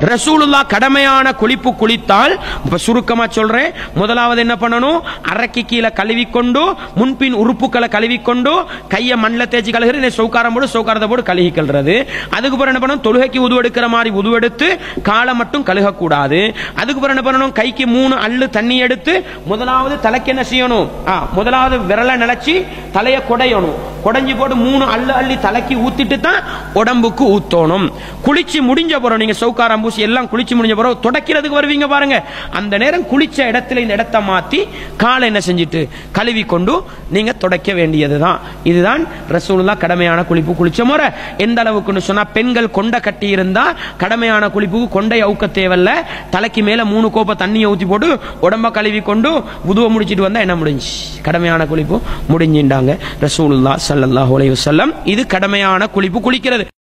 ரசூலுல்லாஹ் கடமையான குளிப்பு குளித்தால் சுருக்கமா சொல்றேன். முதலாவது என்ன பண்ணணும்? அரைக்கு கீழே கழுவிக்கொண்டு முன்பின் உறுப்புகளை கழுவிக்கொண்டு கையை மண்ணில் தேய்ச்சி கழுகுறது, சௌகாரம் போடு சௌகாரத்தை போடு கழுகி கழுறது. அதுக்கு பிறகு என்ன பண்ணணும்? தொழுகைக்கு உது எடுக்கிற மாதிரி உது எடுத்து காலை மட்டும் கழுகக்கூடாது. அதுக்கு பிறகு என்ன பண்ணணும்? கைக்கு 3 அள்ளு தண்ணி எடுத்து முதலாவது தலைக்கு என்ன செய்யணும்? முதலாவது விரலை நினைச்சு தலையை குடையணும். குடைஞ்சி போட்டு 3 அள்ளு அள்ளி தலைக்கு ஊத்திட்டு தான் உடம்புக்கு ஊத்தணும். குளிச்சு முடிஞ்ச பிறகு நீங்க சௌகாரம் பூசி எல்லாம் குளிச்சு முடிஞ்ச பிறகு தொடக்கிறதுக்கு வருவீங்க பாருங்க, அந்த நேரம் குளிச்ச இடத்துல இந்த இடத்தை மாத்தி காலை என்ன செஞ்சிட்டு கழுவி கொண்டு நீங்க தொடக்க வேண்டியதுதான். இதுதான் ரசூலுல்லாஹ் கடமையான குளிப்பு குளிச்ச முறை. எந்த அளவுக்குன்னு சொன்னா, பெண்கள் கொண்டை கட்டி இருந்தா கடமையான குளிப்புக்கு கொண்டை அவுக்க தேவையில்ல, தலைக்கு மேல 3 கோப்பை தண்ணியை ஊத்தி போட்டு உடம்ப கழுவி கொண்டு உதுவ முடிச்சிட்டு வந்தா என்ன முடிஞ்சு? கடமையான குளிப்பு முடிஞ்சின்றாங்க ரசூலுல்லாஹ் ஸல்லல்லாஹு அலைஹி வஸல்லம். இது கடமையான குளிப்பு குளிக்கிறது.